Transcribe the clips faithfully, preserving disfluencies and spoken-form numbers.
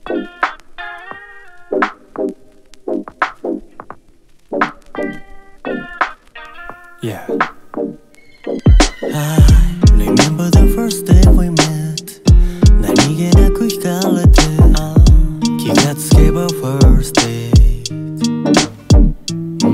Yeah. I remember the first day we met. 何気なく惹かれて気がつけば first date、うん、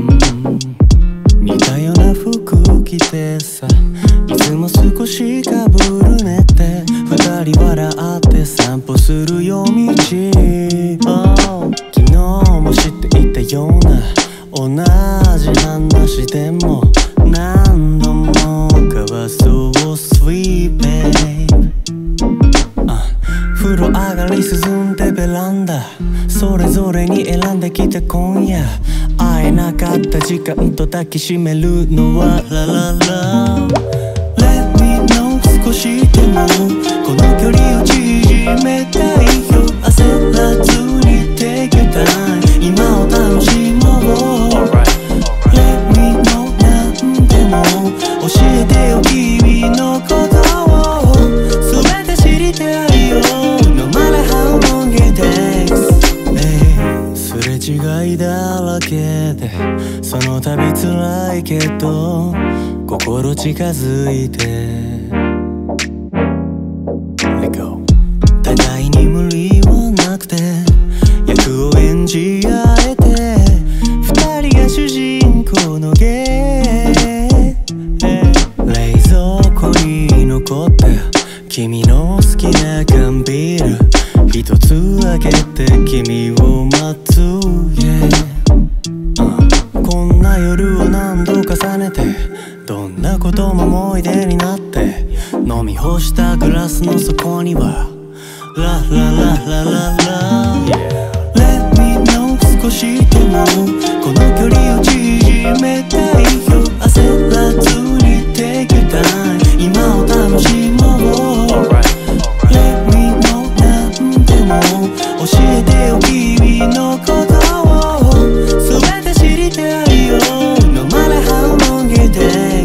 似たような服着てさ、いつも少しかぶるねって二人笑って散歩する夜道、oh、昨日も知っていたような同じ話でも何度も交わそう Sweet babe、uh、風呂上がり進んでベランダそれぞれに選んできた今夜、会えなかった時間と抱きしめるのはラララ Let me know 少しでもこの距離を縮めたいよ、焦らずに Take your time 今を楽しもう、教えてよ君のことを全て知りたいよ No matter how long it takes、hey、すれ違いだらけでその度辛いけど心近づいて Let go 互いに無理はなくて役を演じ合えて二人が主人公のゲー冷蔵庫に残った君の好きな缶ビール一つ開けて君を待つ、yeah、uh、こんな夜を何度重ねてどんなことも思い出になって飲み干したグラスの底にはララララララ、Let me know 少しでもこの距離を縮めたいよ、焦らずに Take your time 今を楽しもう、Let me know 何でも教えてよ君のことを全て知りたいよ No matter how long it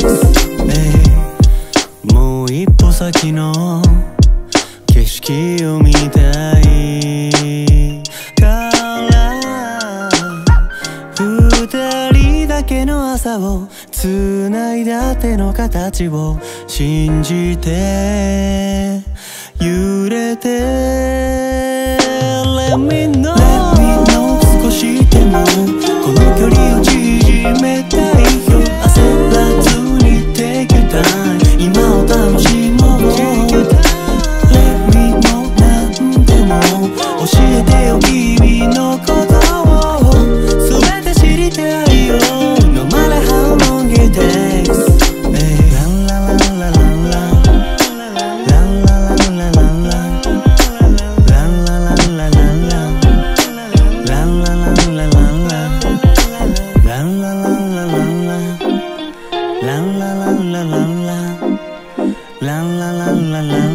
takes、hey、もう一歩先の景色を見たいから二人だけの朝を繋いだ手の形を信じて揺れて Let me know, Let me know 少しでもこの距離を縮めたいよ、焦らずに Take your time 今を楽しもう、教えてよ君のことを全て知りたいよ No matter how long it takes、hey、ランラランラランランランラランラランランランラランラランランランラランラランランランラランラランラランランラランランランランラランラランラン